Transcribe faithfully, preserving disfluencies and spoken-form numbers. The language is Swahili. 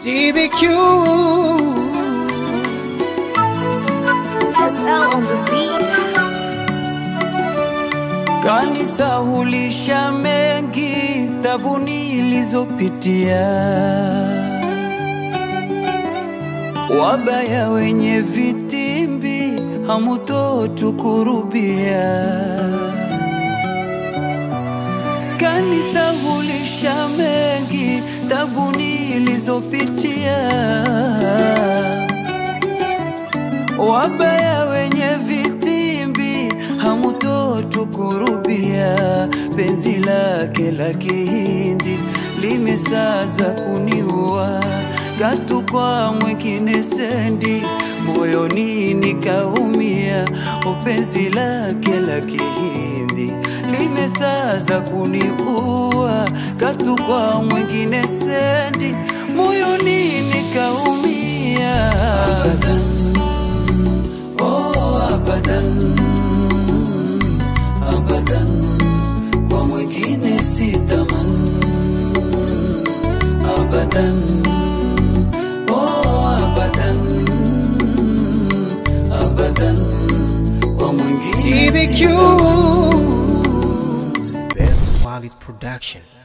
D B Q S L on the beat. Kanisahulisha mengi tabu nilizopitia, wabaya wenye vitimbi hamutotukurubia. Kanisahulisha mengi tabu nilizopitia, wabaya wenye vitimbi hamutotukurubia. Penzi lake la kihindi limesaza kuniua, katu kwa mwingine sendi, moyoni nikaumia. Penzi lake la kihindi limesaza kuniua, katu kwa mwingine sendi, moyoni nikaumia. Abadan, oh abadan, abadan, kwa mwingine sitaman. Abadan, oh abadan, abadan, kwa mwingine D B Q sitaman. Best Quality Production.